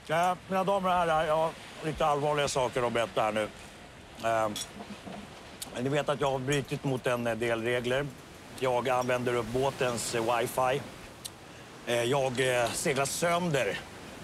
Mina damer och herrar, jag har lite allvarliga saker att berätta här nu. Ni vet att jag har brutit mot en del regler. Jag använder upp båtens wifi. Jag seglar sönder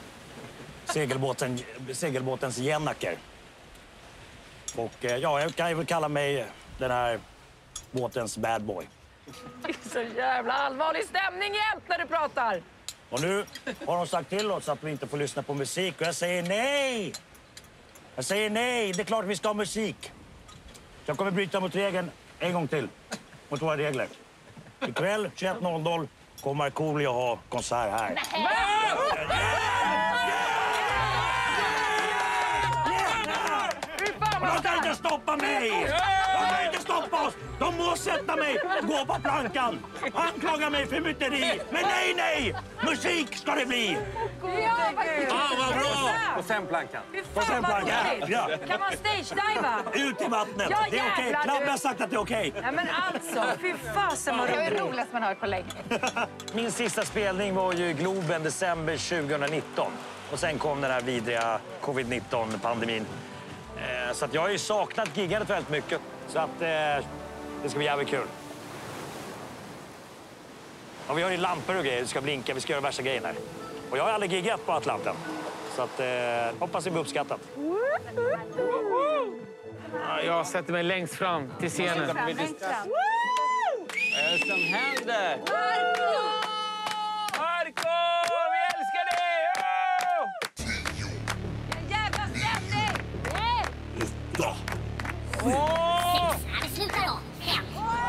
segelbåtens Jennaker. Och jag kan ju väl kalla mig den här båtens bad boy. Det är så jävla allvarlig stämning jämt när du pratar. Och nu har de sagt till oss att vi inte får lyssna på musik. Och jag säger nej! Jag säger nej! Det är klart vi ska ha musik. Jag kommer bryta mot regeln en gång till. Mot våra regler. Ikväll 21.00 kommer Markoolio ha konsert här. De kan inte stoppa mig! De kan inte stoppa oss! De må sätta mig och gå på plankan! Anklaga mig för myteri! Men nej, nej! Musik ska det bli! Vad bra! På femplankan. På femplankan, ja. Kan man stage-diva? Ut i vattnet! Ja, Det är okej. jävlar, Klabbe du. har sagt att det är okej. Nej men alltså, fy fasen vad Det är det roligt. roligaste man har hört på länge. Min sista spelning var ju i Globen december 2019. Och sen kom den här vidriga covid-19-pandemin. Så att jag har ju saknat giggandet väldigt mycket. Så att det ska bli jävligt kul. Och vi har ju lampor och grejer, det ska blinka, vi ska göra värsta grejerna här. Och jag har aldrig giggat på Atlanten. Så att hoppas det blir uppskattat. Ja, jag sätter mig längst fram till scenen. Vad är det som händer? Marco! Vi älskar dig! Jävla stämning! Ja. Det slutar då. 5,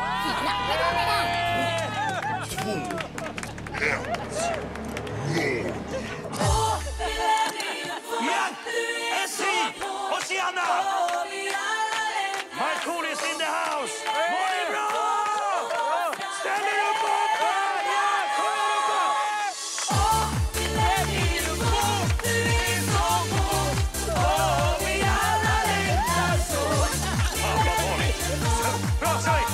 4, Igen! Essie! Oceana! Markoolio is in the house! Var det bra? Ställ er upp! Bra, sorry!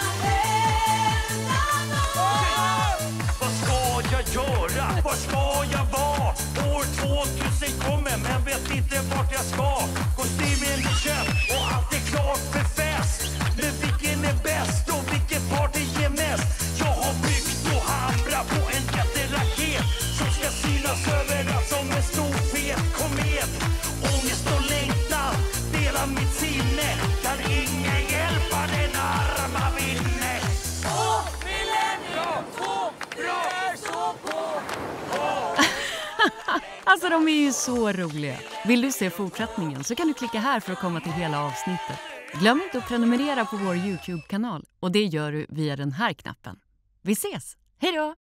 Vad ska jag göra? Var ska jag vara? År 2000 kommer men vet inte vart jag ska. Kostymen är köpt och allt är klart för fest. Men vilken är bäst och vilket party ger mest? Jag har byggt och hamrat på en jätteraket som ska synas överallt som en stor fet komet. Ångest och längtan delar mitt sinne. Kan ingen hjälpa den arma vinne? Alltså de är ju så roliga. Vill du se fortsättningen så kan du klicka här för att komma till hela avsnittet. Glöm inte att prenumerera på vår YouTube-kanal och det gör du via den här knappen. Vi ses! Hej då!